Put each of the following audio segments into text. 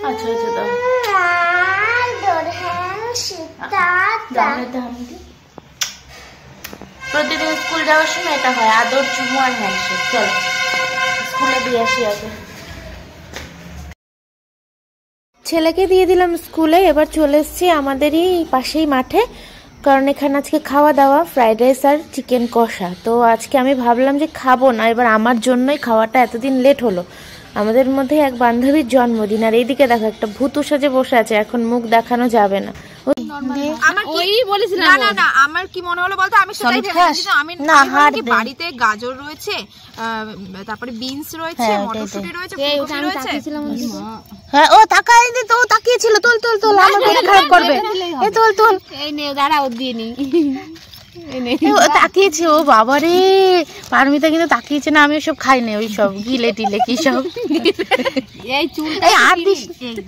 আচ্ছা আচ্ছা প্রতিদিন স্কুল যাওয়ার সময় এটা হয়, আদর, চুমু আর হ্যান্ডশেক। চলো স্কুলে দিয়ে আসি আগে। ছেলেকে দিয়ে দিলাম স্কুলে, এবার চলে এসেছি আমাদেরই পাশেই মাঠে, কারণ এখানে আজকে খাওয়া দাওয়া ফ্রাইড রাইস আর চিকেন কষা। তো আজকে আমি ভাবলাম যে খাবো না, এবার আমার জন্যই খাওয়াটা এতদিন লেট হলো। আমাদের মধ্যে এক বান্ধবীর জন্মদিন, আর এইদিকে দেখো একটা ভূতু সাজে বসে আছে, এখন মুখ দেখানো যাবে না। আমার কি মনে হলো বলতো, আমি সেটাই ভেবেছি। আমি বাড়িতে গাজর রয়েছে, তারপরে বিনস রয়েছে, মটরশুঁটি রয়েছে, ফুলকপি রয়েছে। হ্যাঁ ও তাকাই দি, তো তাকিয়েছিল। তোল তোল তোল, আমার পেট খারাপ করবে। এই তোল তোল, এই নে দাঁড়া, ও দিয়ে নি। তাকিয়েছে ও বাবা রে, পারমিতা কিন্তু তাকিয়েছে না। আমি ওসব খাই না, ওই সব গিলে টিলে কি সব। এই চুল আর দিস,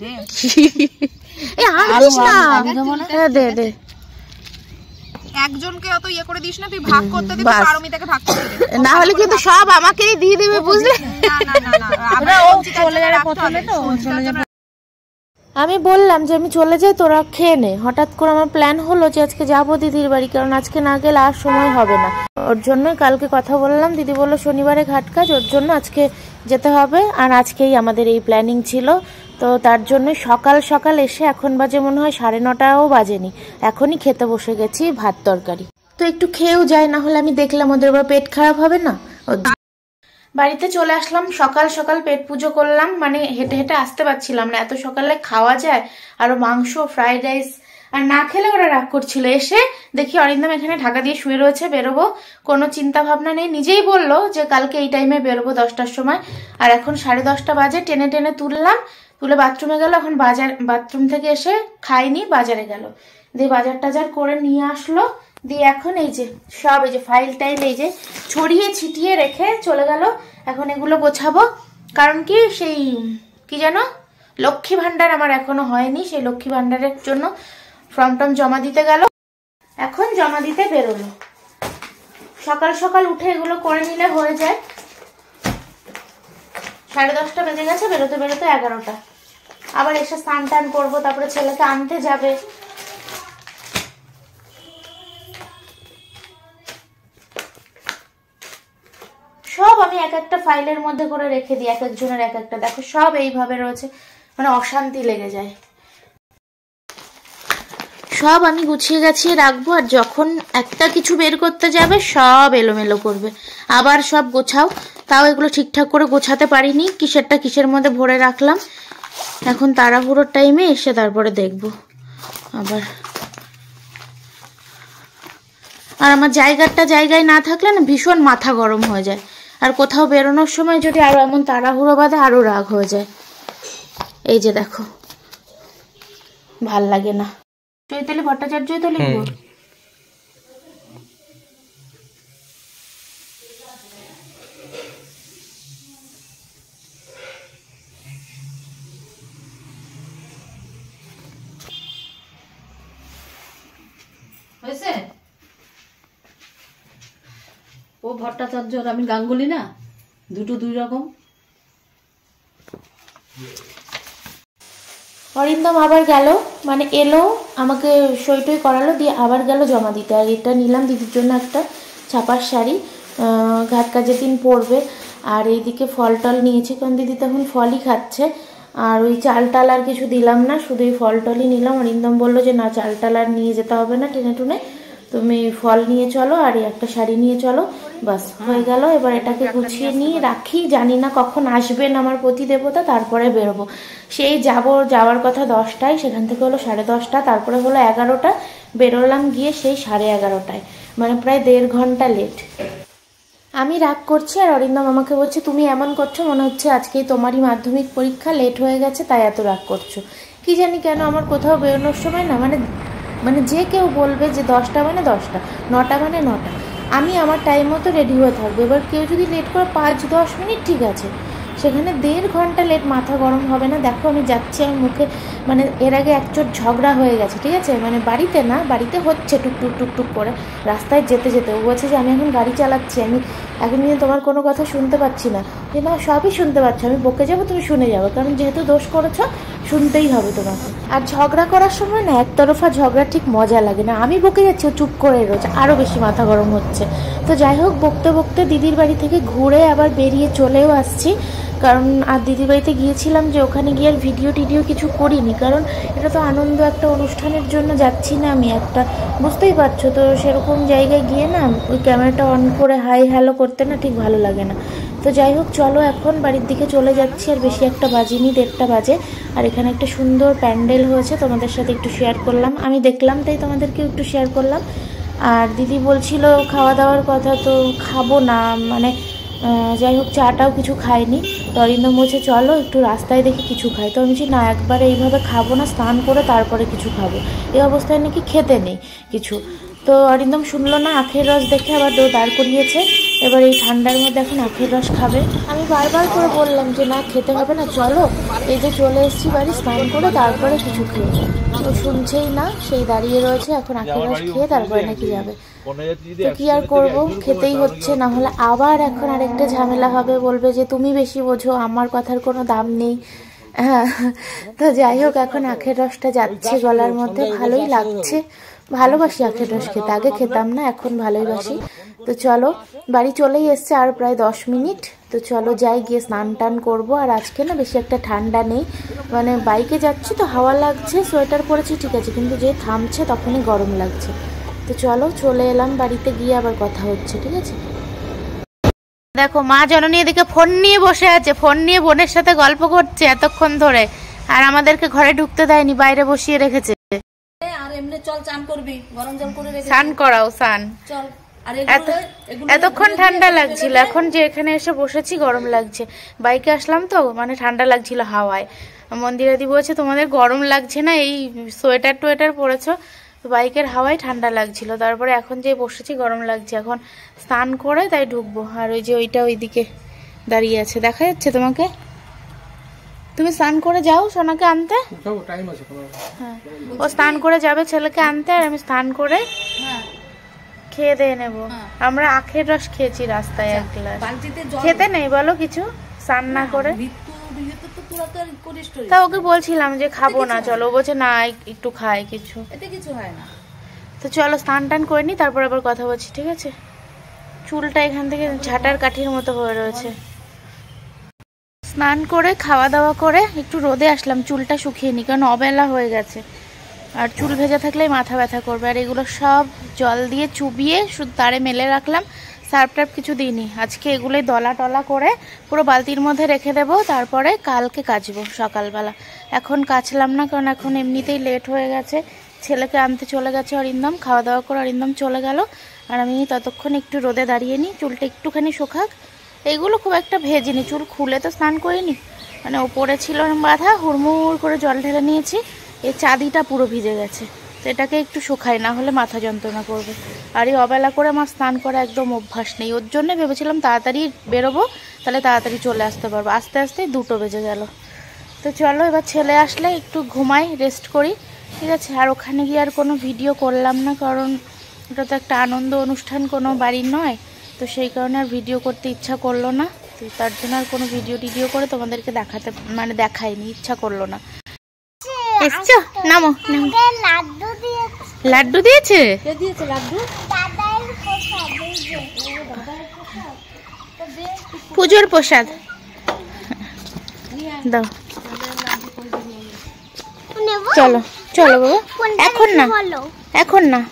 আর দিস না, দে দে। একজনকে অত ইয়ে করে দিস না, তুই ভাগ করতে দিবি, পারমিতাকে ভাগ করতে দিবি, না হলে কিন্তু সব আমাকেই দিয়ে দেবে, বুঝলে? না না না না, আমরা ও চলে যাবে প্রথমে, তো চলে যাবে। আমি বললাম যে আমি চলে যাই, তোরা খেয়ে নে। হঠাৎ করে আমার প্ল্যান হলো যে আজকে যাবো দিদির বাড়ি, কারণ আজকে না গেলে আর সময় হবে না। ওর জন্য কালকে কথা বললাম, দিদি বললো শনিবারে ঘাট কাজ, ওর জন্য আজকে যেতে হবে। আর আজকেই আমাদের এই প্ল্যানিং ছিল, তো তার জন্য সকাল সকাল এসে, এখন বাজে মনে হয় 9:30ও বাজেনি, এখনই খেতে বসে গেছি ভাত তরকারি। তো একটু খেয়েও যায়, না হলে আমি দেখলাম ওদের আবার পেট খারাপ হবে না। বাড়িতে চলে আসলাম, সকাল সকাল পেট পুজো করলাম, মানে হেঁটে হেঁটে আসতে পারছিলাম না, এত সকালে খাওয়া যায়? আরো মাংস, ফ্রাইড রাইস, আর না খেলে ওরা রাগ করছিল। এসে দেখি অরিন্দম এখানে ঢাকা দিয়ে শুয়ে রয়েছে, বেরোবো, কোনো চিন্তা ভাবনা নেই। নিজেই বললো যে কালকে এই টাইমে বেরোবো 10টার সময়, আর এখন 10:30 বাজে। টেনে টেনে তুললাম, তুলে বাথরুমে গেল। এখন বাথরুম থেকে এসে খাইনি, বাজারে গেল, দিয়ে বাজার টাজার করে নিয়ে আসলো। দিয়ে এখন এই যে সব, এই যে ফাইল টাইল এই যে ছড়িয়ে ছিটিয়ে রেখে চলে গেল। এখন এগুলো গোছাবো, কারণ কি সেই কি যেন লক্ষ্মী ভান্ডার আমার এখনো হয়নি, সেই লক্ষ্মী ভান্ডারের জন্য ফর্ম টর্ম জমা দিতে গেল, এখন জমা দিতে বেরোলো। সকাল সকাল উঠে এগুলো করে নিলে হয়ে যায়। 10:30 বেজে গেছে, বেরোতে বেরোতে 11টা। আবার এসে স্নান টান করবো, তারপরে ছেলেকে আনতে যাবে। সব আমি এক একটা ফাইলের মধ্যে করে রেখে দিই, এক একজনের এক একটা। দেখো সব এইভাবে রয়েছে, মানে অশান্তি লেগে যায়। সব আমি গুছিয়ে গাছিয়ে রাখবো, আর যখন একটা কিছু বের করতে যাবে সব এলোমেলো করবে, আবার সব গোছাও। তাও এগুলো ঠিকঠাক করে গোছাতে পারিনি, কিসেরটা কিসের মধ্যে ভরে রাখলাম। এখন তাড়াহুড়োর টাইমে এসে তারপরে দেখবো আবার। আর আমার জায়গায় না থাকলে না ভীষণ মাথা গরম হয়ে যায়, আর কোথাও বেরোনোর সময় যদি আরো এমন তাড়াহুড়ো বাঁধে আরো রাগ হয়ে যায়। এই যে দেখো, ভাল লাগে না। চৈতালি ভট্টাচার্যই তো লিখবো। হয়েছে? ও ভট্টাচার্য আর আমি গাঙ্গুলি না, দুটো দুই রকম। অরিন্দম আবার গেল, মানে এলো, আমাকে সইটই করালো, দিয়ে আবার গেল জমা দিতে। আর এটা নিলাম দিদির জন্য একটা ছাপার শাড়ি, ঘাট কাজের দিন পরবে। আর এইদিকে ফল টল নিয়েছি, কারণ দিদি তখন ফলই খাচ্ছে। আর ওই চাল টাল আর কিছু দিলাম না, শুধু এই ফল টলই নিলাম। অরিন্দম বললো যে না, চাল টাল আর নিয়ে যেতে হবে না টেনে টুনে, তুমি ফল নিয়ে চলো আর একটা শাড়ি নিয়ে চলো, বাস হয়ে গেল। এবার এটাকে গুছিয়ে নিয়ে রাখি, জানি না কখন আসবেন আমার পতি দেবতা, তারপরে বেরোবো। সেই যাওয়ার কথা 10টায়, সেখান থেকে হলো 10:30, তারপরে হলো 11টা, বেরোলাম গিয়ে সেই 11:30টায়, মানে প্রায় 1.5 ঘন্টা লেট। আমি রাগ করছি, আর অরিন্দম আমাকে বলছে তুমি এমন করছো, মনে হচ্ছে আজকেই তোমারই মাধ্যমিক পরীক্ষা, লেট হয়ে গেছে তাই এত রাগ করছো। কি জানি কেন আমার কোথাও বেরোনোর সময় না, মানে যে কেউ বলবে যে 10টা মানে 10টা, 9টা মানে 9টা, আমি আমার টাইম মতো রেডি হয়ে থাকবো। এবার কেউ যদি লেট করে 5-10 মিনিট ঠিক আছে, সেখানে 1.5 ঘন্টা লেট, মাথা গরম হবে না? দেখো আমি যাচ্ছি, আমার মুখে মানে এর আগে একচোট ঝগড়া হয়ে গেছে, ঠিক আছে, মানে বাড়িতে না, বাড়িতে হচ্ছে টুকটুক টুকটুক করে, রাস্তায় যেতে যেতে ও বলছে যে আমি এখন গাড়ি চালাচ্ছি, আমি এখন কিন্তু তোমার কোনো কথা শুনতে পাচ্ছি না। যে না, সবই শুনতে পাচ্ছ, আমি বকে যাবো, তুমি শুনে যাবো, কারণ যেহেতু দোষ করেছো শুনতেই হবে তোমাকে। আর ঝগড়া করার সময় না একতরফা ঝগড়া ঠিক মজা লাগে না, আমি বকে যাচ্ছি ও চুপ করে রয়েছে, আরও বেশি মাথা গরম হচ্ছে। তো যাই হোক, বকতে বকতে দিদির বাড়ি থেকে ঘুরে আবার বেরিয়ে চলেও আসছি, কারণ আর দিদির বাড়িতে গিয়েছিলাম যে ওখানে গিয়ে আর ভিডিও টিডিও কিছু করিনি, কারণ এটা তো আনন্দ একটা অনুষ্ঠানের জন্য যাচ্ছি না আমি একটা, বুঝতেই পারছো তো, সেরকম জায়গায় গিয়ে না ওই ক্যামেরাটা অন করে হাই হ্যালো করতে না ঠিক ভালো লাগে না। তো যাই হোক, চলো এখন বাড়ির দিকে চলে যাচ্ছি, আর বেশি একটা বাজিনি, 1:30 বাজে। আর এখানে একটা সুন্দর প্যান্ডেল হয়েছে, তোমাদের সাথে একটু শেয়ার করলাম, আমি দেখলাম তাই তোমাদেরকেও একটু শেয়ার করলাম। আর দিদি বলছিল খাওয়া দাওয়ার কথা, তো খাবো না, মানে যাই হোক চাটাও কিছু খাইনি। তো অরিন্দম বলছে চলো একটু রাস্তায় দেখি কিছু খাই, তো আমি বলছি না, একবারে এইভাবে খাবো না, স্নান করে তারপরে কিছু খাবো, এই অবস্থায় নাকি খেতে নেই কিছু। তো অরিন্দম শুনলো না, আখের রস দেখে আবার দাঁড় করিয়েছে, এবার এই ঠান্ডার মধ্যে এখন আখের রস খাবে। আমি বারবার করে বললাম যে না খেতে হবে না, চলো, এই যে চলে এসেছি বাড়ি, স্নান করে তারপরে কিছু খেয়ে। তো শুনছেই না, সেই দাঁড়িয়ে রয়েছে, এখন আখের রস খেয়ে তারপরে নাকি যাবে। তো কি আর করবো, খেতেই হচ্ছে, না হলে আবার এখন আরেকটা ঝামেলা হবে, বলবে যে তুমি বেশি বোঝো, আমার কথার কোনো দাম নেই। হ্যাঁ, তো যাই হোক, এখন আখের রসটা যাচ্ছে গলার মধ্যে, ভালোই লাগছে, ভালোবাসি আখের রস খেতে, আগে খেতাম না, এখন ভালোই বাসি। তো চলো, বাড়ি চলেই এসছে আর প্রায় 10 মিনিট। তো চলো যাই, গিয়ে স্নান টান করবো। আর আজকে না বেশি একটা ঠান্ডা নেই, মানে বাইকে যাচ্ছি তো হাওয়া লাগছে, সোয়েটার পরেছি ঠিক আছে, কিন্তু যে থামছে তখনই গরম লাগছে। তো চলো চলে এলাম বাড়িতে, গিয়ে আবার কথা হচ্ছে, ঠিক আছে। দেখো মা জননী এদিকে ফোন নিয়ে বসে আছে, ফোন নিয়ে বোনের সাথে গল্প করছে এতক্ষণ ধরে, আর আমাদেরকে ঘরে ঢুকতে দেয়নি, বাইরে বসিয়ে রেখেছে। আর এমনি চল চান করবি, গরম জল করে রেখে স্নান করাও, স্নান চল। আর এতক্ষণ ঠান্ডা লাগছিল, এখন যে এখানে এসে বসেছি গরম লাগছে, বাইকে আসলাম তো মানে ঠান্ডা লাগছিল হাওয়ায়। মন্দিরা দি বলছে তোমাদের গরম লাগছে না, এই সোয়েটার টোয়েটার পরেছো, বাইকের হাওয়ায় ঠান্ডা লাগছিল, তারপরে এখন যে বসেছি গরম লাগছে, এখন স্নান করে তাই ঢুকবো। আর ওই যে ওইটা ওইদিকে দাঁড়িয়ে আছে, দেখা যাচ্ছে তোমাকে, তুমি স্নান করে যাও সোনাকে আনতে। হ্যাঁ, ও স্নান করে যাবে ছেলেকে আনতে, আর আমি স্নান করে খেয়ে দিয়ে নেবো। আমরা আখের রস খেয়েছি রাস্তায়, এক গ্লাস, খেতে নেই বলো কিছু স্নান না করে। তা ওকে বলছিলাম যে খাবো না, চলো, ও বলছে না একটু খাই, কিছু হয় না। তো চলো স্নান টান করে নি, তারপর আবার কথা বলছি, ঠিক আছে। চুলটা এখান থেকে ঝাঁটার কাঠির মতো হয়ে রয়েছে। স্নান করে খাওয়া দাওয়া করে একটু রোদে আসলাম, চুলটা শুকিয়ে নি, কারণ অবেলা হয়ে গেছে, আর চুল ভেজা থাকলেই মাথা ব্যথা করবে। আর এগুলো সব জল দিয়ে চুবিয়ে শুধু তারে মেলে রাখলাম, সার্ফ টার্ফ কিছু দিইনি, আজকে এগুলোই দলা টলা করে পুরো বালতির মধ্যে রেখে দেবো, তারপরে কালকে কাচবো সকালবেলা। এখন কাচলাম না, কারণ এখন এমনিতেই লেট হয়ে গেছে, ছেলেকে আনতে চলে গেছে অরিন্দম, খাওয়া দাওয়া করে অরিন্দম চলে গেল, আর আমি ততক্ষণ একটু রোদে দাঁড়িয়ে নিই, চুলটা একটুখানি শুকাক। এইগুলো খুব একটা ভেজিনি, চুল খুলে তো স্নান করিনি, মানে ওপরে ছিল বাঁধা, হুড়মুড় করে জল ঢেলে নিয়েছি, এই চাঁদিটা পুরো ভিজে গেছে, তো এটাকে একটু শুকাই, না হলে মাথা যন্ত্রণা করবে। আর এই অবেলা করে আমার স্নান করা একদম অভ্যাস নেই, ওর জন্য ভেবেছিলাম তাড়াতাড়ি বেরোবো, তাহলে তাড়াতাড়ি চলে আসতে পারবো, আস্তে আস্তে 2টো বেজে গেল। তো চলো এবার ছেলে আসলে একটু ঘুমাই, রেস্ট করি, ঠিক আছে। আর ওখানে গিয়ে আর কোনো ভিডিও করলাম না, কারণ এটা তো একটা আনন্দ অনুষ্ঠান, কোনো বাড়ির নয়, তো সেই কারণে আর ভিডিও করতে ইচ্ছা করলো না, তো তার জন্য আর কোনো ভিডিও করে তোমাদেরকে দেখাতে মানে দেখাইনি, ইচ্ছা করলো না। এসছো, নামো নামো। লাড্ডু দিয়েছে, পুজোর প্রসাদ দাও। চলো চলো বাবা, এখন না, এখন না,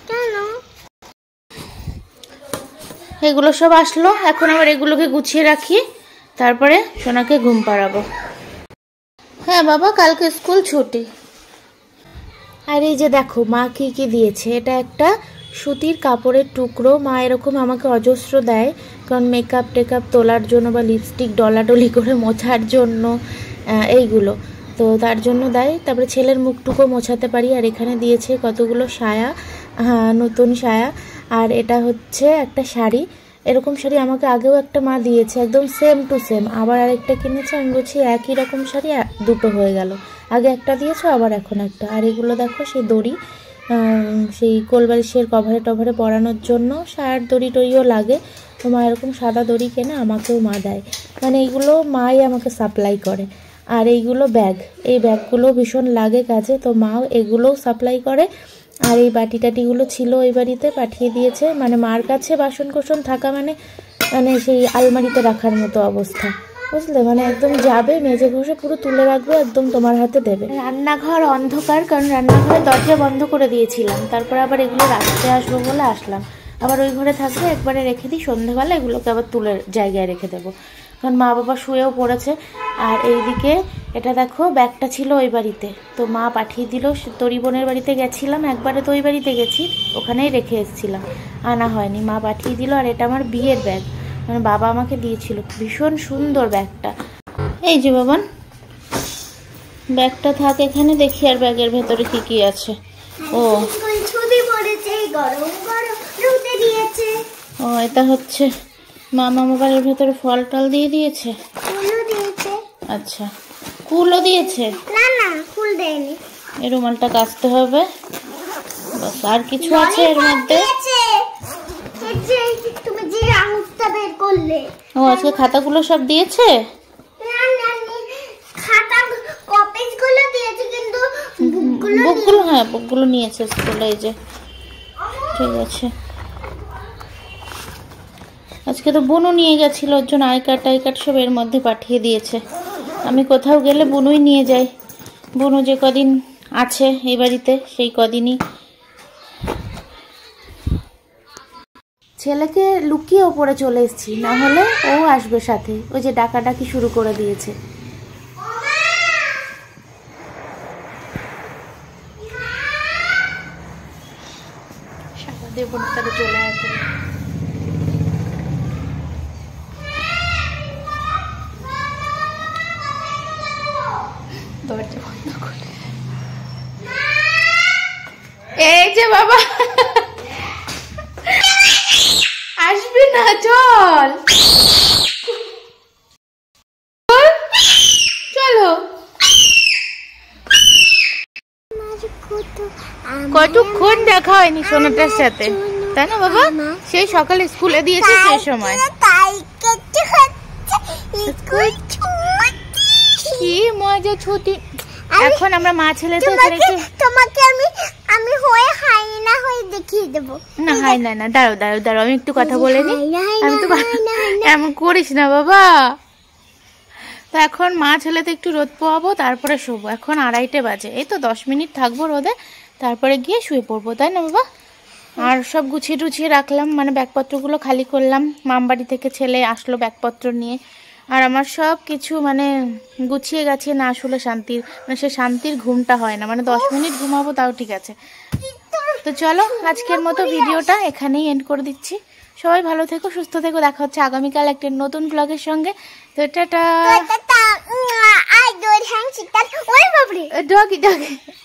এগুলো সব আসলো, এখন আবার এগুলোকে গুছিয়ে রাখি, তারপরে সোনাকে ঘুম পাড়াবো। হ্যাঁ বাবা, কালকে স্কুল ছুটি। আর এই যে দেখো মা কি কি দিয়েছে, এটা একটা সুতির কাপড়ের টুকরো, মা এরকম আমাকে অজস্র দেয়, কারণ মেকআপ টেকআপ তোলার জন্য বা লিপস্টিক ডলাডলি করে মোছার জন্য, এইগুলো তো তার জন্য দেয়। তারপরে ছেলের মুখটুকু মোছাতে পারি। আর এখানে দিয়েছে কতগুলো সায়া, নতুন সায়া, আর এটা হচ্ছে একটা শাড়ি, এরকম শাড়ি আমাকে আগেও একটা মা দিয়েছে, একদম সেম টু সেম, আবার আরেকটা কিনেছে, আমি বলছি একই রকম শাড়ি 2টো হয়ে গেল, আগে একটা দিয়েছো আবার এখন একটা। আর এগুলো দেখো সেই দড়ি, সেই কোলবালিশের কভারে টভারে পরানোর জন্য, সায়ার দড়ি টড়িও লাগে, তো মা এরকম সাদা দড়ি কেনে, আমাকেও মা দেয়, মানে এইগুলো মাই আমাকে সাপ্লাই করে। আর এইগুলো ব্যাগ, এই ব্যাগগুলো ভীষণ লাগে কাজে, তো মা এগুলোও সাপ্লাই করে। আর এই বাটি টাটিগুলো ছিল ওই বাড়িতে, পাঠিয়ে দিয়েছে। মানে মার কাছে বাসন কোসন থাকা মানে মানে সেই আলমারিতে রাখার মতো অবস্থা, বুঝলে? মানে একদম যাবে মেজে ঘষে পুরো তুলে রাখবে, একদম তোমার হাতে দেবে। রান্নাঘর অন্ধকার, কারণ রান্নাঘরের দরজা বন্ধ করে দিয়েছিলাম। তারপরে আবার এগুলো রাখতে আসবো বলে আসলাম। আবার ওই ঘরে থাকবে, একবারে রেখে দিই, সন্ধ্যেবেলা এগুলোকে আবার তুলে জায়গায় রেখে দেবো, কারণ মা বাবা শুয়েও পড়েছে। আর এইদিকে এটা দেখো, ব্যাগটা ছিল ওই বাড়িতে, তো মা পাঠিয়ে দিল। তোরি বোনের বাড়িতে গেছিলাম একবারে, তো ওই বাড়িতে গেছি, ওখানেই রেখে এসেছিলাম, আনা হয়নি, মা পাঠিয়ে দিল। আর এটা আমার বিয়ের ব্যাগ, মানে বাবা আমাকে দিয়েছিল, ভীষণ সুন্দর ব্যাগটা। এই যে বাবান, ব্যাগটা থাক এখানে, দেখি আর ব্যাগের ভেতরে কি কি আছে। ও ও এটা হচ্ছে মামা মোবাইলের ভেতরে ফল টল দিয়ে দিয়েছে। আচ্ছা, কুলও দিয়েছে? না না, কুল দেয়নি। এই রুমালটা কাচতে হবে, বাস। আর কিছু আছে এর মধ্যে? তুমি যে আংটা বের করলে, ও আজকে খাতাগুলো সব দিয়েছে? না না, খাতা কপিগুলো দিয়েছে, কিন্তু বুকগুলো, হ্যাঁ বুকগুলো নিয়েছে স্কুলে। এই যে, ঠিক আছে। আজকে তো বুনু নিয়ে গেছিল, ওর জন্য আই কার্ড সব এর মধ্যে পাঠিয়ে দিয়েছে। আমি কোথাও গেলে বুনুই নিয়ে যাই, বুনু যে কদিন আছে এই বাড়িতে সেই কদিনই। ছেলেকে লুকিয়ে ওপরে চলে এসেছি, না হলে ও আসবে সাথে। ওই যে ডাকাডাকি শুরু করে দিয়েছে। চলে আসবে, দরজা বন্ধ করে। এই যে বাবা আসবে না, চল চলো। কতক্ষণ দেখা হয়নি সোনাটার সাথে, তাই না বাবা? সেই সকালে স্কুলে দিয়েছে সেই সময়। কি মজা ছুটি। এখন আমরা মা ছেলে তো তোমাকে আমি হয়ে হাইনা হয়ে দেখিয়ে দেব। না হাইনা না, দাঁড়াও দাঁড়াও দাঁড়াও, আমি একটু কথা বলে নি। আমি তো এমন করিস না বাবা। তো এখন মা ছেলেতে একটু রোদ পোয়াবো, তারপরে শোবো। এখন 2:30 বাজে, এই তো 10 মিনিট থাকবো রোদে, তারপরে গিয়ে শুয়ে পড়বো, তাই না বাবা? আর সব গুছিয়ে টুছিয়ে রাখলাম, মানে ব্যাগপত্রগুলো খালি করলাম। মামবাড়ি থেকে ছেলে আসলো ব্যাগপত্র নিয়ে, আর আমার সব কিছু মানে গুছিয়ে গাছিয়ে না শুলে শান্তির, মানে সে শান্তির ঘুমটা হয় না। মানে 10 মিনিট ঘুমাবো তাও ঠিক আছে। তো চলো আজকের মতো ভিডিওটা এখানেই এন্ড করে দিচ্ছি। সবাই ভালো থেকো, সুস্থ থেকো, দেখা হচ্ছে আগামীকাল একটা নতুন ব্লগের সঙ্গে। তো টাটা। Doggy doggy.